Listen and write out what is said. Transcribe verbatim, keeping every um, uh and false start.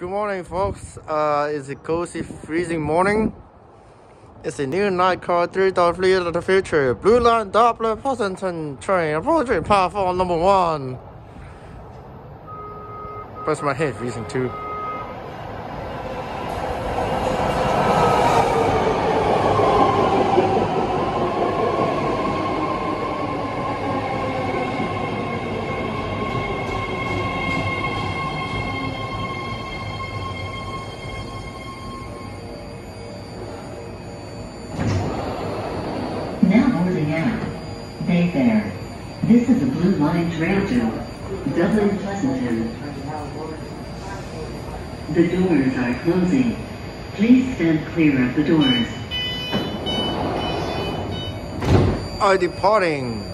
Good morning, folks. Uh, it's a cozy, freezing morning. It's a new night call three point three of the future. Blue Line Dublin Pleasanton Train. Approaching platform number one. Plus my head freezing too. Now boarding out. Hey there. This is a Blue Line train to Dublin Pleasanton. The doors are closing. Please stand clear of the doors. Are departing.